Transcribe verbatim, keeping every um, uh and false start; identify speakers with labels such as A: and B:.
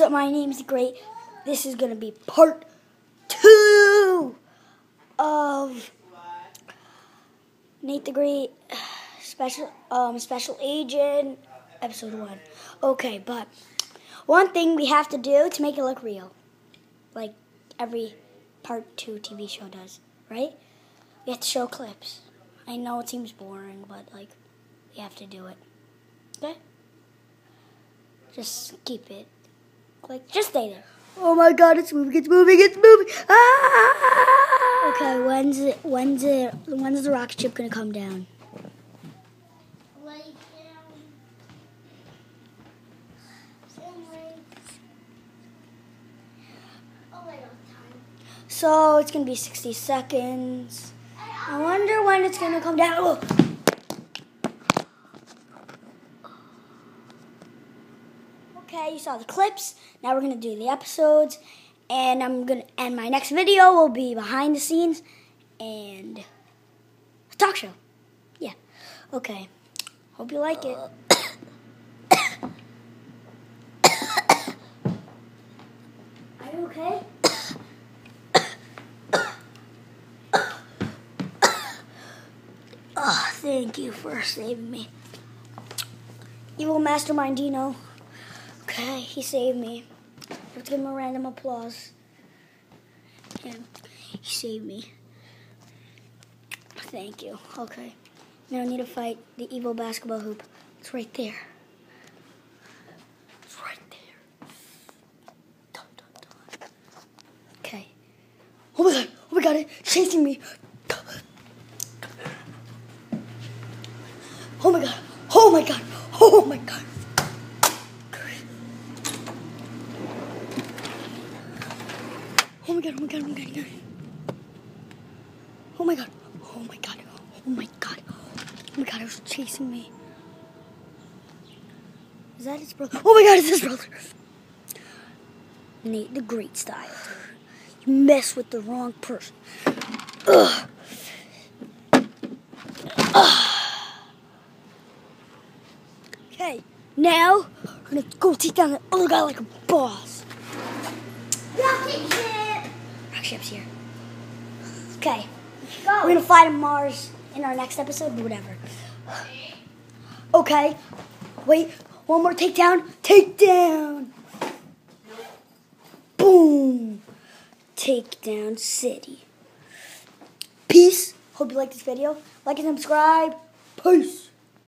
A: What's up? My name is Great. This is gonna be part two of Nate the Great special um special agent episode one. Okay, but one thing we have to do to make it look real, like every part two T V show does, right? We have to show clips. I know it seems boring, but like we have to do it. Okay? Just keep it. Like, just stay there. Oh my God, it's moving, it's moving, it's moving. Ah! Okay, when's it, when's it, when's the rocket ship gonna come down?
B: Lay down. Same way. Oh, wait, on time.
A: So it's gonna be sixty seconds. I wonder when it's gonna come down. Oh. Okay, you saw the clips. Now we're gonna do the episodes, and I'm gonna. And my next video will be behind the scenes and a talk show. Yeah. Okay. Hope you like it. Are you okay? Oh, thank you for saving me. Evil Mastermind Dino. Okay, he saved me. Let's give him a random applause. Yeah, he saved me. Thank you. Okay. Now I need to fight the evil basketball hoop. It's right there. It's right there. Dun, dun, dun. Okay. Oh my God. Oh my God. It's chasing me. Oh my God. Oh my God. Oh my God. Oh my God, oh my God, oh my God, oh my God, oh my God, oh my God, oh my God, it was chasing me. Is that his brother? Oh my God, it's his brother. Nate the Great style. You mess with the wrong person. Ugh. Ugh. Okay, now we're gonna go take down that other guy like a boss.
B: Rocket ship.
A: Rocket ship's here. Okay.
B: Go.
A: We're gonna fly to Mars in our next episode, but whatever. Okay. Wait, one more takedown. Takedown. Boom. Takedown City. Peace. Hope you like this video. Like and subscribe. Peace.